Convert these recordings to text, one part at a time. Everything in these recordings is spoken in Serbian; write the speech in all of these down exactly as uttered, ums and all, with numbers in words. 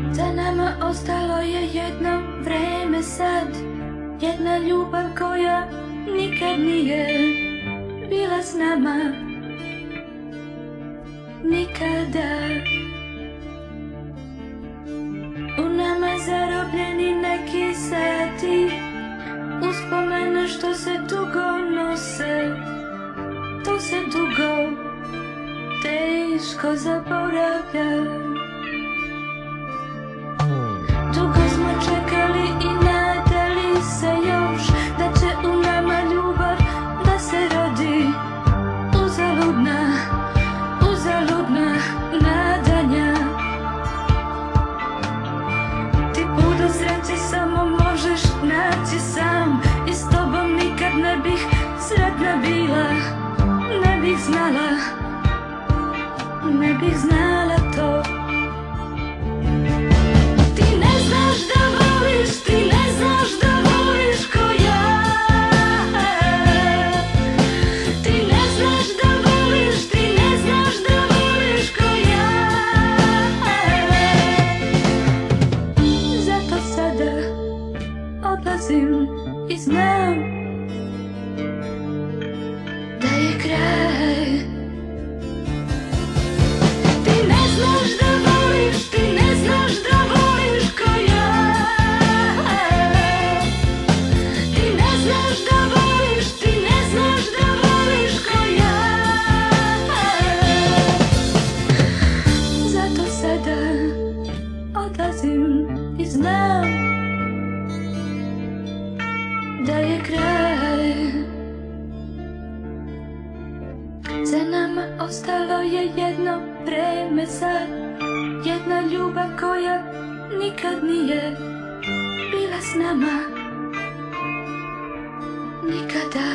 Za nama ostalo je jedno vreme sad, jedna ljubav koja nikad nije bila s nama, nikada. U nama zarobljeni neki sati, uspomene što se dugo nose, to se dugo teško zaboravlja. Dugo smo čekali i nadali se još da će u nama ljubav da se rodi. Uzaludna, uzaludna nadanja. Ti put do sreće samo možeš naći sam, i s tobom nikad ne bih sretna bila. Ne bih znala, ne bih znala to. I znam da je kraj. Ti ne znaš da voliš, ti ne znaš da voliš ko ja. Ti ne znaš da voliš, ti ne znaš da voliš ko ja. Zato sada odlazim i znam da je kraj. Za nama ostalo je jedno vreme sad, jedna ljubav koja nikad nije bila s nama, nikada.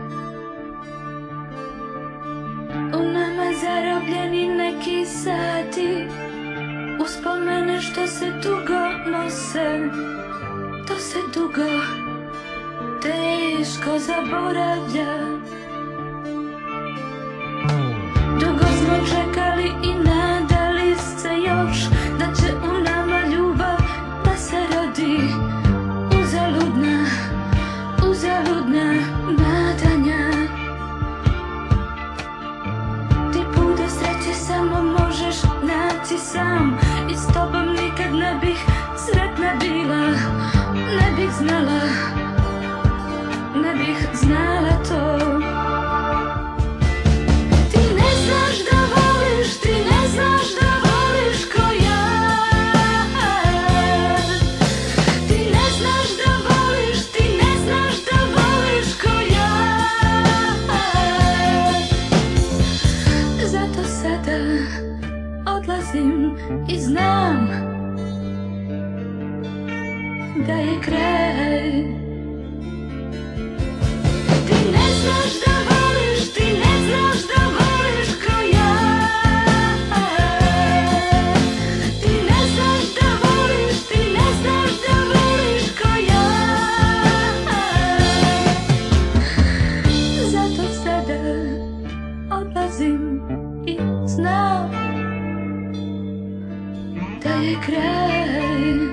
U nama zarobljeni neki sati, uspomene što se dugo nose, to se dugo teško zaboravlja. Dugo smo čekali i nadali se još da će u nama ljubav da se rodi. Uzaludna, uzaludna nadanja. Ti put do sreće samo možeš naći sam, i s tobom nikad ne bih sretna bila. Ne bih znala, ne bih znala to. Ti ne znaš da voliš, ti ne znaš da voliš ko ja. Ti ne znaš da voliš, ti ne znaš da voliš ko ja. Zato sada odlazim i znam da je kraj. Odlazim i znam da je kraj.